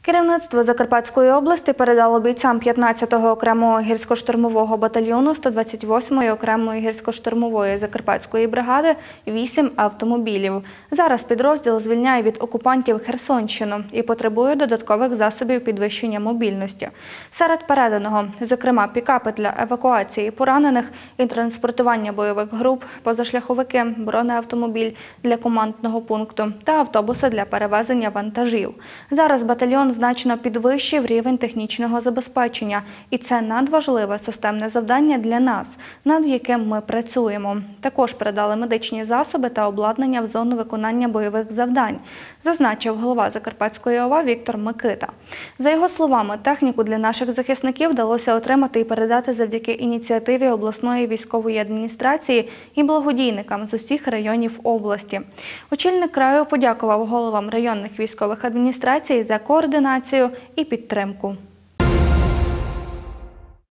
Керівництво Закарпатської області передало бійцям 15-го окремого гірсько-штурмового батальйону 128-ї окремої гірсько-штурмової Закарпатської бригади 8 автомобілів. Зараз підрозділ звільняє від окупантів Херсонщину і потребує додаткових засобів підвищення мобільності. Серед переданого, зокрема, пікапи для евакуації поранених і транспортування бойових груп, позашляховики, бронеавтомобіль для командного пункту та автобуси для перевезення вантажів. Зараз батальйон значно підвищив рівень технічного забезпечення. І це надважливе системне завдання для нас, над яким ми працюємо. Також передали медичні засоби та обладнання в зону виконання бойових завдань, зазначив голова Закарпатської ОВА Віктор Микита. За його словами, техніку для наших захисників вдалося отримати і передати завдяки ініціативі обласної військової адміністрації і благодійникам з усіх районів області. Очільник краю подякував головам районних військових адміністрацій за координацію і підтримку.